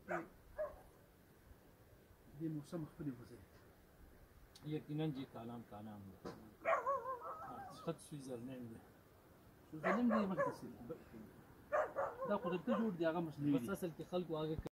دې موسم خپلې وځي یقینا جی کالام خط سویزرلینډ دی سویزرلینډ دې مخکې دا خو دلته جوړ دی هغه مسله بس اصل کې خلکو هغه